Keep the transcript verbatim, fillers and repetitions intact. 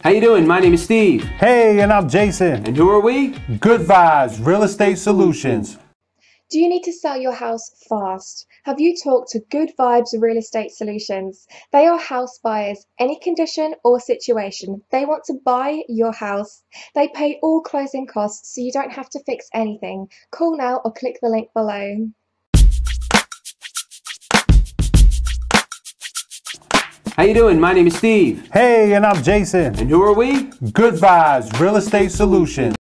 How you doing? My name is Steve. Hey, and I'm Jason. And who are we? Good Vibes Real Estate Solutions. Do you need to sell your house fast? Have you talked to Good Vibes Real Estate Solutions? They are house buyers, any condition or situation. They want to buy your house. They pay all closing costs, so you don't have to fix anything. Call now or click the link below. How you doing? My name is Steve. Hey, and I'm Jason. And who are we? Good Vibes Real Estate Solutions.